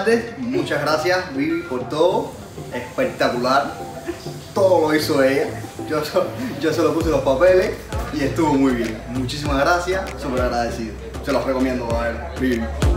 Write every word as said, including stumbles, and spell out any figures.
tardes. Muchas gracias, Vivi, por todo. Espectacular. Todo lo hizo ella. Yo, yo se lo puse los papeles y estuvo muy bien. Muchísimas gracias. Súper agradecido. Se los recomiendo a ver, Vivi.